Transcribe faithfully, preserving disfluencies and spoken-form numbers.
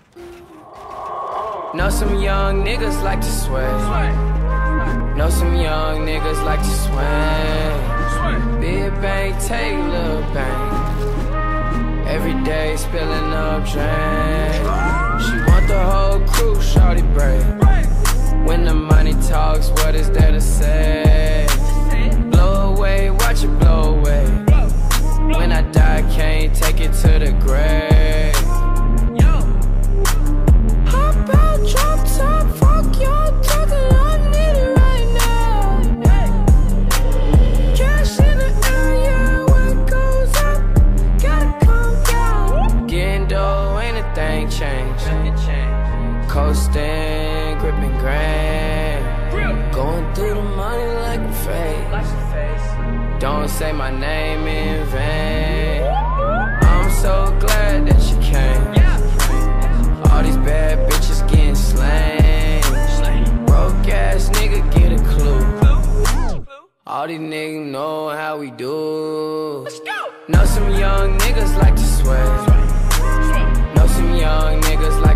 Know some young niggas like to sway. Know some young niggas like to swing. Big bang, take little bang. Every day spilling up drain. She want the whole crew, shawty brave. When the money talks, what is there to say? Blow away, watch it blow away. When I die, can't take it to the grave. Hop out, drop top, fuck y'all talking, I need it right now. Cash in the air, yeah, when it goes up, gotta come down. Getting dough, ain't a thing changed. Coasting, gripping grand. Going through the money like a fade. Don't say my name in vain. I'm so glad that you came. All these bad bitches getting slain. Broke ass nigga get a clue. All these niggas know how we do. Know some young niggas like to sway. Know some young niggas like